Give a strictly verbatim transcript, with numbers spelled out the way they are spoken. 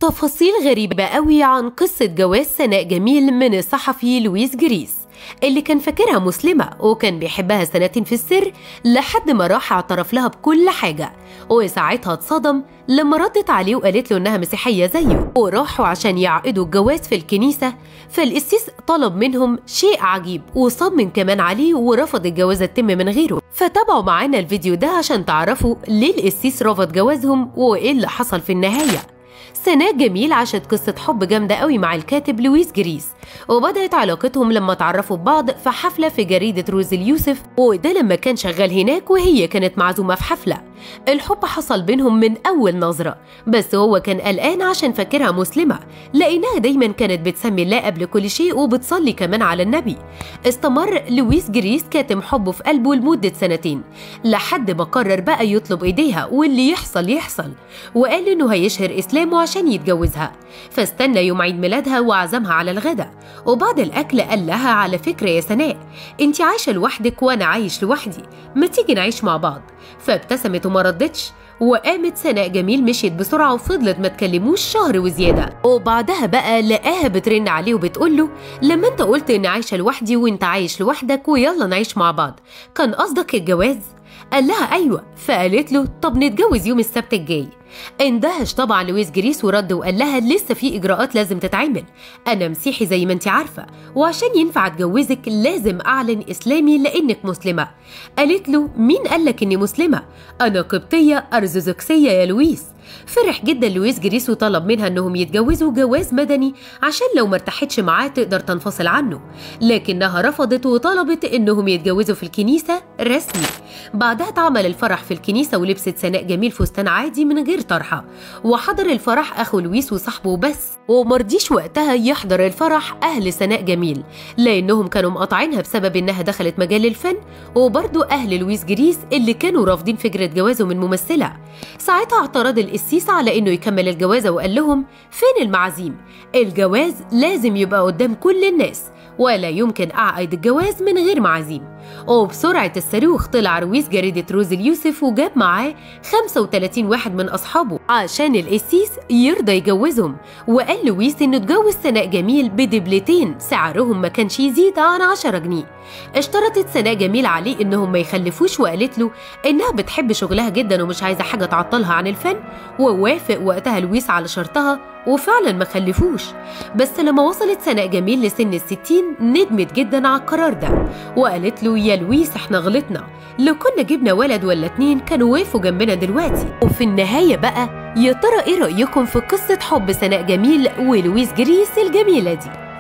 تفاصيل غريبة قوي عن قصة جواز سناء جميل من الصحفي لويس جريس اللي كان فاكرها مسلمة وكان بيحبها سنتين في السر لحد ما راح اعترف لها بكل حاجة، وساعتها اتصدم لما ردت عليه وقالت له انها مسيحية زيه، وراحوا عشان يعقدوا الجواز في الكنيسة. فالقسيس طلب منهم شيء عجيب وصمم كمان عليه ورفض الجوازة تتم من غيره. فتابعوا معانا الفيديو ده عشان تعرفوا ليه القسيس رفض جوازهم وايه اللي حصل في النهاية. سناء جميل عاشت قصة حب جامدة قوي مع الكاتب لويس جريس، وبدأت علاقتهم لما تعرفوا ببعض في حفلة في جريدة روز اليوسف، وده لما كان شغال هناك وهي كانت معزومة في حفلة. الحب حصل بينهم من أول نظرة، بس هو كان قلقان عشان فاكرها مسلمة لأنها دايما كانت بتسمي الله قبل كل شيء وبتصلي كمان على النبي. استمر لويس جريس كاتم حبه في قلبه لمدة سنتين لحد ما قرر بقى يطلب إيديها واللي يحصل يحصل، وقال إنه هيشهر إسلامه عشان يتجوزها. فاستنى يوم عيد ميلادها وعزمها على الغداء، وبعد الأكل قال لها على فكرة يا سناء، انت عايشة لوحدك وأنا عايش لوحدي، ما تيجي نعيش مع بعض. فابتسمت وما ردتش، وقامت سناء جميل مشيت بسرعة وفضلت ما تكلموش شهر وزيادة. وبعدها بقى لقاها بترن عليه وبتقول له لما انت قلت اني عايشة لوحدي وانت عايش لوحدك ويلا نعيش مع بعض، كان قصدك الجواز؟ قال لها ايوه. فقالت له طب نتجوز يوم السبت الجاي. اندهش طبعا لويس جريس ورد وقال لها لسه في اجراءات لازم تتعمل، انا مسيحي زي ما انت عارفه، وعشان ينفع اتجوزك لازم اعلن اسلامي لانك مسلمه. قالت له مين قالك اني مسلمه؟ انا قبطيه ارثوذكسيه يا لويس. فرح جدا لويس جريس وطلب منها انهم يتجوزوا جواز مدني عشان لو ما ارتاحتش معاه تقدر تنفصل عنه، لكنها رفضت وطلبت انهم يتجوزوا في الكنيسه رسمي. بعدها اتعمل الفرح في الكنيسه ولبست سناء جميل فستان عادي من غير طرحه، وحضر الفرح اخو لويس وصاحبه بس، ومرضيش وقتها يحضر الفرح اهل سناء جميل لانهم كانوا مقاطعينها بسبب انها دخلت مجال الفن، وبرضه اهل لويس جريس اللي كانوا رافضين فكره جوازه من ممثله. ساعتها اعترض القسيس على انه يكمل الجوازه وقال لهم فين المعازيم؟ الجواز لازم يبقى قدام كل الناس، ولا يمكن اعقد الجواز من غير معازيم. وبسرعه الصاروخ طلع رويس جريدة روز اليوسف وجاب معاه خمسة وثلاثين واحد من اصحابه عشان القسيس يرضى يجوزهم، وقال لويس انه اتجوز سناء جميل بدبلتين سعرهم ما كانش يزيد عن عشرة جنيه. اشترطت سناء جميل عليه انهم ما يخلفوش، وقالت له انها بتحب شغلها جدا ومش عايزه حاجه تعطلها عن الفن، ووافق وقتها لويس على شرطها وفعلا ما خلفوش. بس لما وصلت سناء جميل لسن الستين ندمت جدا على القرار ده، وقالت له يا لويس احنا غلطنا، لو كنا جبنا ولد ولا اتنين كانوا وقفوا جنبنا دلوقتي. وفي النهايه بقى يا ترى ايه رايكم في قصه حب سناء جميل ولويس جريس الجميله دي؟